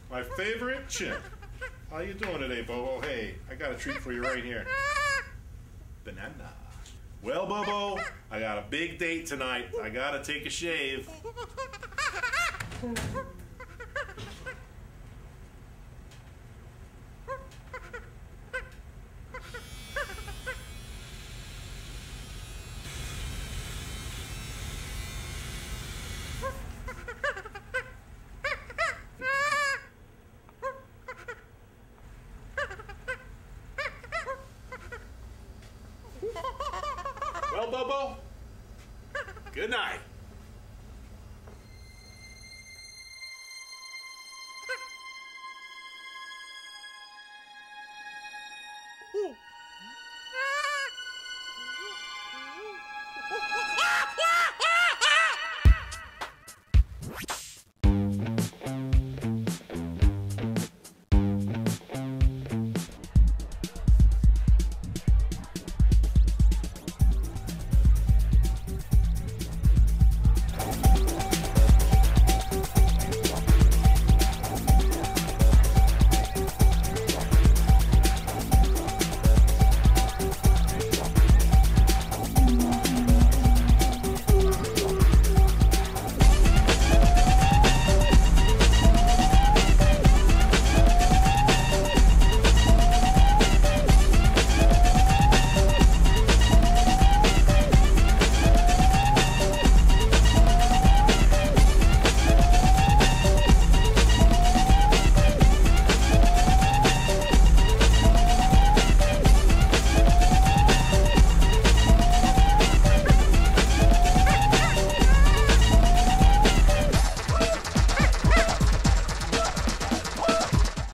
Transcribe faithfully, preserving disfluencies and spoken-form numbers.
My favorite chimp. How you doing today, Bobo? Hey, I got a treat for you right here. Banana. Well, Bobo, I got a big date tonight. I gotta take a shave. Well, Bobo, good night.